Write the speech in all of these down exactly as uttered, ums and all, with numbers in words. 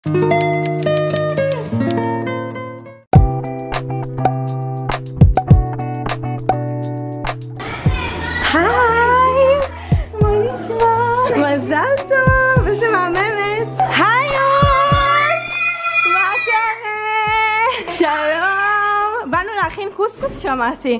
היי, מה נשמע? מזל טוב, איזה מהממת. היי אוש, מה קורה? שלום, באנו להכין קוסקוס שמעתי.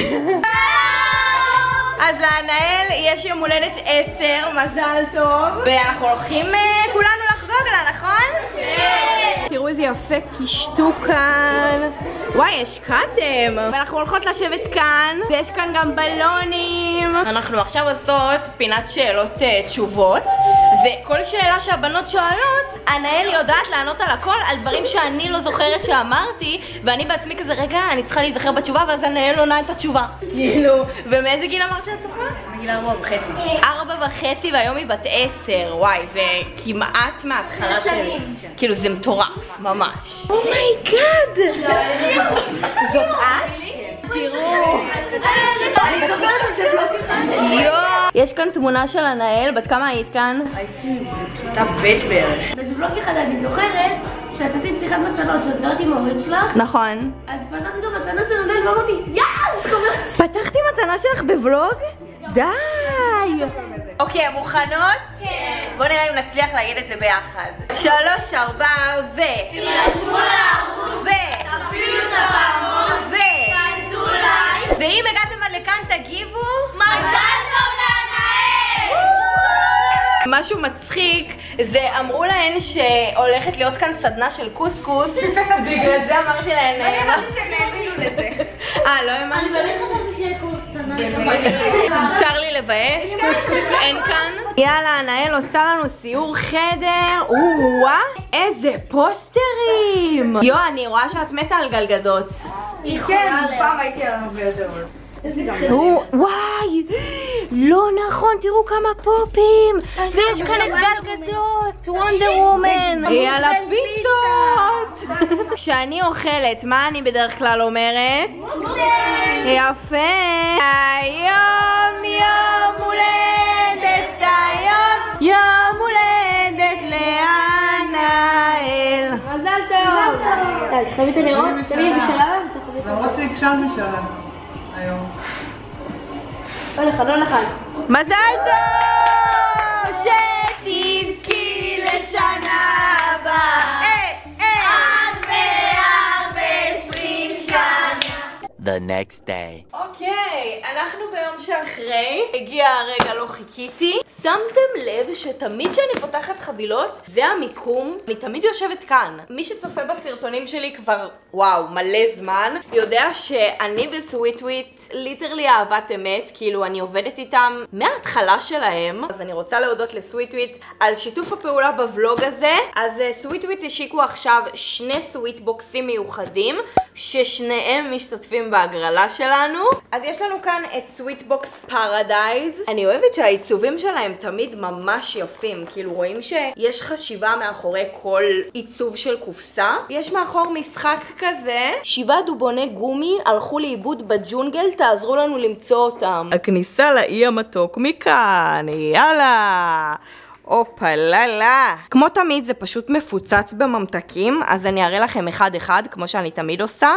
אז לענאל יש יום הולדת עשר, מזל טוב. ואנחנו הולכים כולנו לחגוג לה, נכון? כן. תראו איזה יפה קישטו כאן. וואי, השקעתם. ואנחנו הולכות לשבת כאן, ויש כאן גם בלונים. אנחנו עכשיו עושות פינת שאלות תשובות, וכל שאלה שהבנות שואלות, ענאל יודעת לענות על הכל, על דברים שאני לא זוכרת שאמרתי, ואני בעצמי כזה, רגע, אני צריכה להיזכר בתשובה, ואז ענאל עונה את התשובה. כאילו, ומאיזה גיל אמר שאת צופה? בגיל ארבע וחצי. ארבע וחצי והיום היא בת עשר. וואי, זה כמעט מההתחלה שלי. כאילו, זה מטורף, ממש. אומייגאד! זאת את? תראו. אני זוכרת שאת לא ככה. יואו. יש כאן תמונה של ענאל, בת כמה היית כאן? הייתי בכיתה ב' בערך. באיזה בלוג אחד אני זוכרת שאת עשית פתיחת מתנות שאת גרת עם ההורים שלך. נכון. אז פתחת גם מתנה של ענאל ואמרתי, יאללה, תחברת. פתחתי מתנה שלך בבלוג? די! אוקיי, מוכנות? כן. בואו נראה אם נצליח להגיד את זה ביחד. שלוש, ארבע, ו... תירשמו לערוץ, ו... תפעילו את הפעמון, ו... תעשו לייק, ואם הגעתם עד לכאן תגיבו... מזל טוב לענאל! משהו מצחיק, זה אמרו להן שהולכת להיות כאן סדנה של קוסקוס, בגלל זה אמרתי להן... לא ידעתי שהם האמינו לזה. אה, לא האמנתי? אני באמת חשבתי שיהיה קורס סדנה. צר לי לבאס, קוסקוס אין כאן. יאללה, ענאל עושה לנו סיור חדר. וואה, איזה פוסטרים! יו, אני רואה שאת מתה על גלגדות. כן, פעם הייתי על הרבה יותר. וואי, לא נכון, תראו כמה פופים. ויש כאן את גלגדות, וונדר וומן. יאללה, פיצות. כשאני אוכלת, מה אני בדרך כלל אומרת? יפה. היום יום הולדת, היום יום הולדת לענאל. מזל טוב. תביא את הנרות, תביא בשלב. למרות שהקשרנו שלב היום. לא לך, לא לך. מזל טוב! שתזכי לשנה הבאה. עד מאה ועשרים שנה. The next day. אוקיי, אנחנו ביום שאחרי, הגיע הרגע לא חיכיתי. שמתם לב שתמיד כשאני פותחת חבילות, זה המיקום, אני תמיד יושבת כאן. מי שצופה בסרטונים שלי כבר, וואו, מלא זמן, יודע שאני וסוויטוויט ליטרלי אהבת אמת, כאילו אני עובדת איתם מההתחלה שלהם. אז אני רוצה להודות לסוויטוויט על שיתוף הפעולה בוולוג הזה. אז סוויטוויט השיקו עכשיו שני סוויט בוקסים מיוחדים, ששניהם משתתפים בהגרלה שלנו. אז יש לנו כאן את סוויט בוקס פרדייז. אני אוהבת שהעיצובים שלהם תמיד ממש יפים, כאילו רואים שיש חשיבה מאחורי כל עיצוב של קופסה. יש מאחור משחק כזה, שבעה דובוני גומי הלכו לאיבוד בג'ונגל, תעזרו לנו למצוא אותם. הכניסה לאי המתוק מכאן, יאללה. אופה ללה. כמו תמיד זה פשוט מפוצץ בממתקים, אז אני אראה לכם אחד אחד כמו שאני תמיד עושה.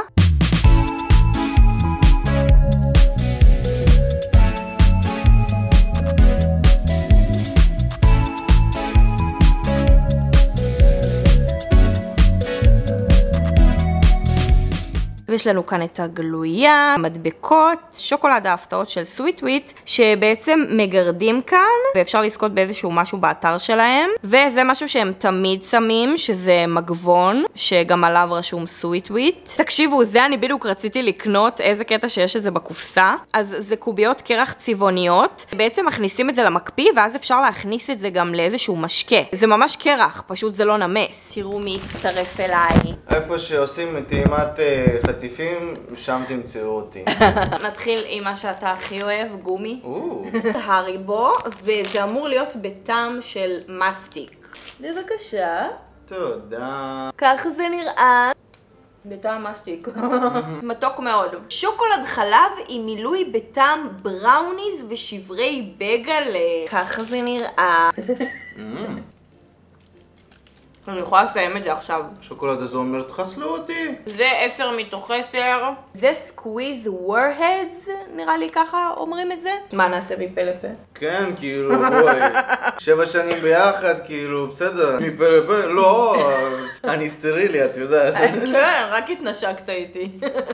ויש לנו כאן את הגלויה, מדבקות, שוקולד ההפתעות של סוויטוויט, שבעצם מגרדים כאן, ואפשר לזכות באיזשהו משהו באתר שלהם. וזה משהו שהם תמיד שמים, שזה מגבון, שגם עליו רשום סוויטוויט. תקשיבו, זה אני בדיוק רציתי לקנות, איזה קטע שיש את זה בקופסה. אז זה קוביות קרח צבעוניות, בעצם מכניסים את זה למקפיא, ואז אפשר להכניס את זה גם לאיזשהו משקה. זה ממש קרח, פשוט זה לא נמס. תראו מי הצטרף אליי. איפה שעושים טעימת חטיפים, שם תמצאו אותי. נתחיל עם מה שאתה הכי אוהב, גומי. הריבו, וזה אמור להיות בטעם של מסטיק. בבקשה. תודה. ככה זה נראה. בטעם מסטיק. מתוק מאוד. שוקולד חלב עם מילוי בטעם בראוניז ושברי בגלה. ככה זה נראה. אני יכולה לסיים את זה עכשיו. השוקולד הזה אומר, תחסלו אותי. זה עשר מתוך עשר. זה סקוויז וורהדס, נראה לי ככה אומרים את זה. מה נעשה מפה לפה? כן, כאילו, בואי. שבע שנים ביחד, כאילו, בסדר. מפה לפה, לא, אני סטרילי, את יודעת. כן, רק התנשקת איתי.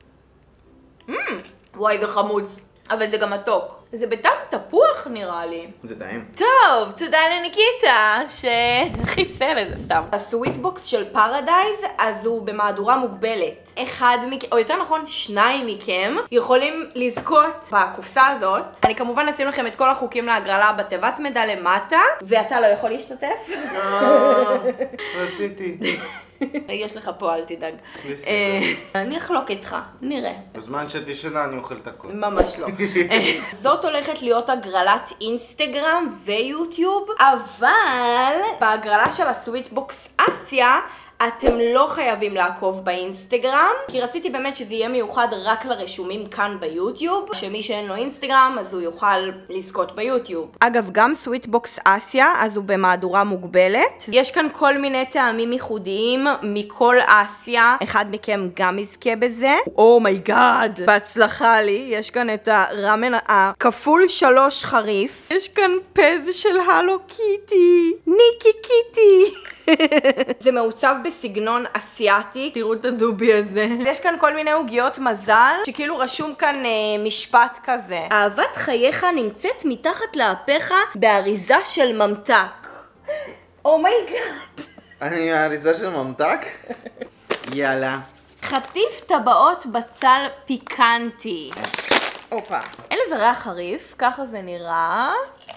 וואי, זה חמוץ. אבל זה גם מתוק. זה בטעם תפוח נראה לי. זה טעים. טוב, תודה לניקיטה שחיסל את זה סתם. הסוויטבוקס של פרדייז, אז הוא במהדורה מוגבלת. אחד מכם, או יותר נכון שניים מכם, יכולים לזכות בקופסה הזאת. אני כמובן אשים לכם את כל החוקים להגרלה בתיבת מידע למטה, ואתה לא יכול להשתתף. רציתי. יש לך פה, אל תדאג. אני אחלוק איתך, נראה. בזמן שתשנה אני אוכל את הכל. ממש לא. זאת הולכת להיות הגרלת אינסטגרם ויוטיוב, אבל בהגרלה של הסוויטבוקס אסיה, אתם לא חייבים לעקוב באינסטגרם, כי רציתי באמת שזה יהיה מיוחד רק לרשומים כאן ביוטיוב, שמי שאין לו אינסטגרם אז הוא יוכל לזכות ביוטיוב. אגב, גם סוויטבוקס אסיה, אז הוא במהדורה מוגבלת. יש כאן כל מיני טעמים ייחודיים מכל אסיה, אחד מכם גם יזכה בזה. אומייגאד, בהצלחה לי. יש כאן את הרמן הכפול שלוש חריף. יש כאן פז של הלו קיטי, ניקי קיטי. זה מעוצב בסגנון אסיאטי, תראו את הדובי הזה. יש כאן כל מיני עוגיות מזל, שכאילו רשום כאן אה, משפט כזה. אהבת חייך נמצאת מתחת לאפיך באריזה של ממתק. אומייגאד. אני האריזה של ממתק? יאללה. חטיף טבעות בצל פיקנטי. אופה. אין לזה ריח חריף, ככה זה נראה.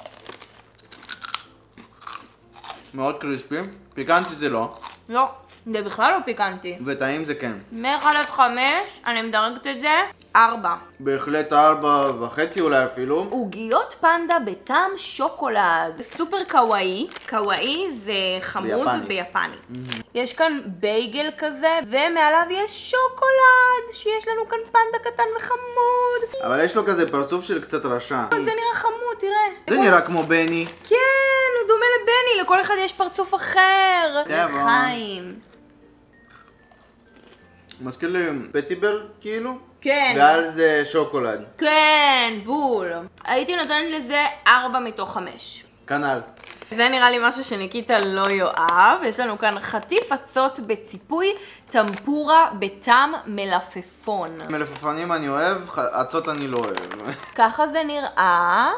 מאוד קריספי. פיקנטי זה לא. לא, זה בכלל לא פיקנטי. וטעים זה כן. מאחד עד חמש, אני מדרגת את זה, ארבע. בהחלט ארבע וחצי אולי אפילו. עוגיות פנדה בטעם שוקולד. סופר קוואי. קוואי זה חמוד ביפנית. ביפנית. Mm-hmm. יש כאן בייגל כזה, ומעליו יש שוקולד, שיש לנו כאן פנדה קטן וחמוד. אבל יש לו כזה פרצוף של קצת רשע. זה נראה חמוד, תראה. זה נראה כמו בני. כן, הוא דומה לבני, לכל אחד יש פרצוף אחר. כן, לחיים. מזכיר לי פטיבר כאילו? כן. ועל זה שוקולד. כן, בול. הייתי נותנת לזה ארבע מתוך חמש. כנ"ל. זה נראה לי משהו שניקיטה לא יאהב. יש לנו כאן חטיף אצות בציפוי טמפורה בטעם מלפפון. מלפפונים אני אוהב, אצות אני לא אוהב. ככה זה נראה.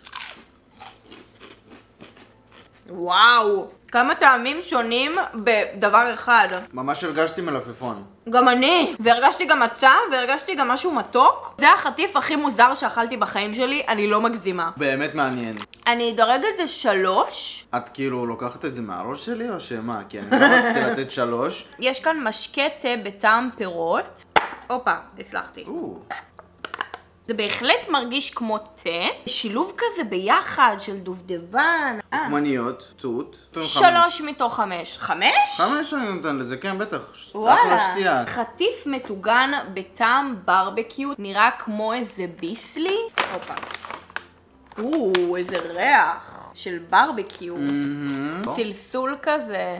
וואו, כמה טעמים שונים בדבר אחד. ממש הרגשתי מלפפון. גם אני, והרגשתי גם מצה, והרגשתי גם משהו מתוק. זה החטיף הכי מוזר שאכלתי בחיים שלי, אני לא מגזימה. באמת מעניין. אני אדרג את זה שלוש. את כאילו לוקחת את זה מהראש שלי או שמה? כי אני לא רציתי לתת שלוש. יש כאן משקה תה בטעם פירות. הופה, הצלחתי. זה בהחלט מרגיש כמו תה, שילוב כזה ביחד של דובדבן. מניות, תות. שלוש מתוך חמש. חמש? חמש אני נותן לזה, כן בטח. וואלה. אחלה שתייה. חטיף מטוגן בטעם ברבקיו, נראה כמו איזה ביסלי. הופה. או, איזה ריח של ברבקיו. סלסול כזה.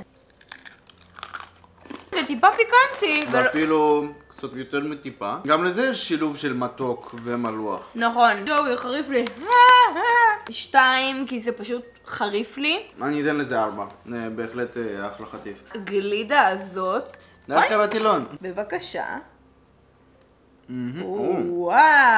זה טיפה פיקנטי. ואפילו קצת יותר מטיפה. גם לזה יש שילוב של מתוק ומלוח. נכון. זהו, זה חריף לי. שתיים, כי זה פשוט חריף לי. אני אתן לזה ארבע. בהחלט אחלה חטיף. הגלידה הזאת. איך קראתי לון? בבקשה. וואו.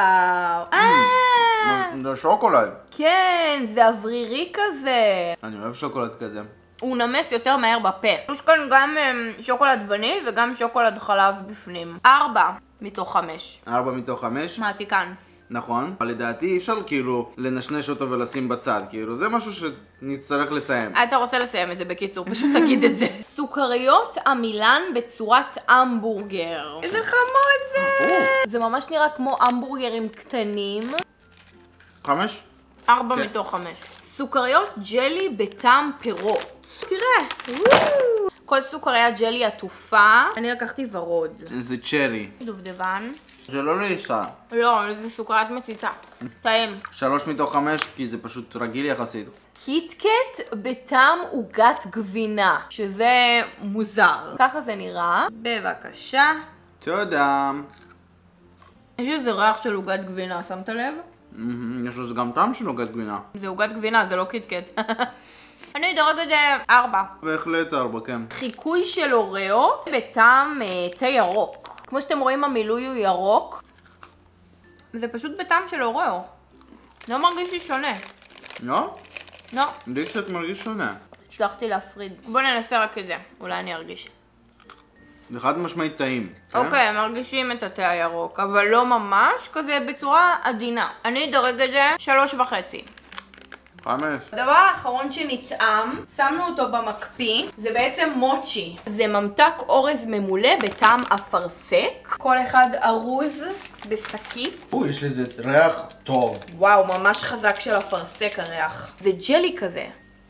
אה! זה שוקולד. כן, זה אוורירי כזה. אני אוהב שוקולד כזה. הוא נמס יותר מהר בפה. יש כאן גם שוקולד וניל וגם שוקולד חלב בפנים. ארבע מתוך חמש. ארבע מתוך חמש? מעתיקן. נכון. אבל לדעתי אי אפשר כאילו לנשנש אותו ולשים בצד. כאילו זה משהו שנצטרך לסיים. אתה רוצה לסיים את זה בקיצור, פשוט תגיד את זה. סוכריות עמילן בצורת המבורגר. איזה חמוד זה! זה ממש נראה כמו המבורגרים קטנים. חמש? ארבע מתוך חמש. סוכריות ג'לי בטעם פירות. תראה. כל סוכריה ג'לי עטופה. אני לקחתי ורוד. זה צ'רי. דובדבן. זה לא ליסה. לא, זה סוכרת מציצה. טעים. שלוש מתוך חמש, כי זה פשוט רגיל יחסית. קיטקט בטעם עוגת גבינה, שזה מוזר. ככה זה נראה. בבקשה. תודה. יש איזה ריח של עוגת גבינה, שמת לב? יש לזה גם טעם של עוגת גבינה. זה עוגת גבינה, זה לא קיטקט. אני אדרג את זה ארבע. בהחלט ארבע, כן. חיקוי של אוריאו בטעם אה, תה ירוק. כמו שאתם רואים, המילוי הוא ירוק. זה פשוט בטעם של אוריאו. לא מרגיש לי שונה. לא? לא. לי קצת מרגיש שונה. הצלחתי להפריד. בוא ננסה רק את זה, אולי אני ארגיש. זה חד משמעית טעים. אוקיי, הם מרגישים את התה הירוק, אבל לא ממש, כזה בצורה עדינה. אני אדרג את זה שלוש וחצי. חמש. הדבר האחרון שנטעם, שמנו אותו במקפיא, זה בעצם מוצ'י. זה ממתק אורז ממולא בטעם אפרסק. כל אחד ארוז בשקית. או, יש לזה ריח טוב. וואו, ממש חזק של אפרסק הריח. זה ג'לי כזה.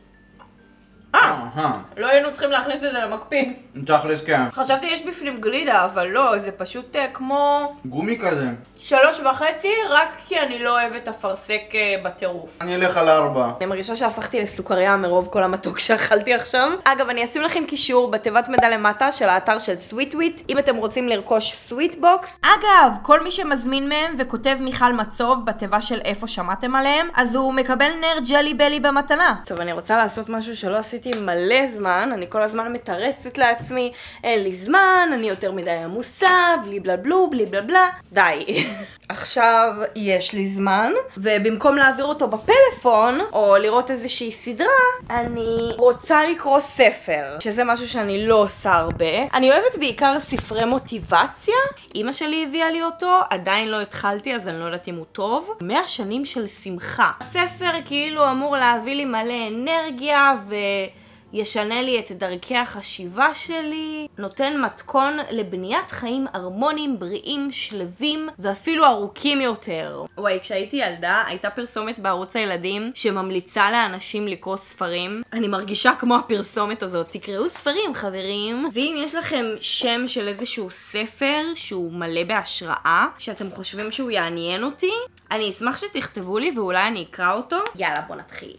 אה, לא היינו צריכים להכניס את זה למקפיא. תכלס כן. חשבתי יש בפנים גלידה, אבל לא, זה פשוט כמו... גומי כזה. שלוש וחצי, רק כי אני לא אוהבת אפרסק בטירוף. אני אלך על ארבע. אני מרגישה שהפכתי לסוכריה מרוב כל המתוק שאכלתי עכשיו. אגב, אני אשים לכם קישור בתיבת מידע למטה של האתר של סוויטוויט, אם אתם רוצים לרכוש סוויטבוקס. אגב, כל מי שמזמין מהם וכותב מיכל מצוב בתיבה של איפה שמעתם עליהם, אז הוא מקבל נר ג'לי בלי במתנה. טוב, אני רוצה לעשות משהו שלא עשיתי מלא זמן. אני כל הזמן מתרצת לעצמי, אין לי זמן, אני יותר מדי עמוסה, בלי בלה בלו, בלי בלה בלה. די. עכשיו יש לי זמן, ובמקום להעביר אותו בפלאפון, או לראות איזושהי סדרה, אני רוצה לקרוא ספר, שזה משהו שאני לא עושה הרבה. אני אוהבת בעיקר ספרי מוטיבציה. אמא שלי הביאה לי אותו, עדיין לא התחלתי, אז אני לא יודעת אם הוא טוב. מאה שנים של שמחה. הספר כאילו אמור להביא לי מלא אנרגיה, ו... ישנה לי את דרכי החשיבה שלי, נותן מתכון לבניית חיים הרמוניים, בריאים, שלווים ואפילו ארוכים יותר. וואי, כשהייתי ילדה הייתה פרסומת בערוץ הילדים שממליצה לאנשים לקרוא ספרים. אני מרגישה כמו הפרסומת הזאת, תקראו ספרים חברים. ואם יש לכם שם של איזשהו ספר שהוא מלא בהשראה, שאתם חושבים שהוא יעניין אותי, אני אשמח שתכתבו לי ואולי אני אקרא אותו. יאללה, בוא נתחיל.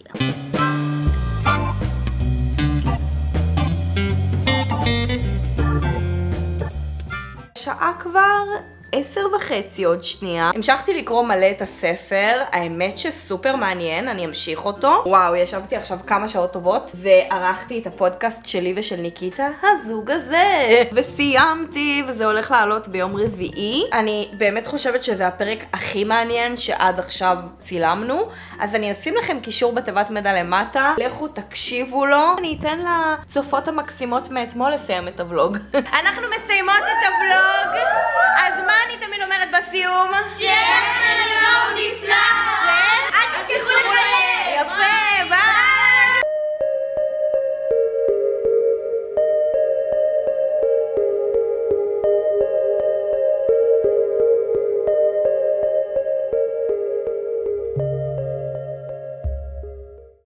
שעה כבר עשר וחצי עוד שנייה. המשכתי לקרוא מלא את הספר, האמת שסופר מעניין, אני אמשיך אותו. וואו, ישבתי עכשיו כמה שעות טובות וערכתי את הפודקאסט שלי ושל ניקיטה, הזוג הזה, וסיימתי, וזה הולך לעלות ביום רביעי. אני באמת חושבת שזה הפרק הכי מעניין שעד עכשיו צילמנו, אז אני אשים לכם קישור בתיבת מידע למטה, לכו תקשיבו לו. אני אתן לצופות המקסימות מאתמול לסיים את הוולוג. אנחנו מסיימות את הוולוג, אז מה אני תמיד אומרת בסיום? שיהיה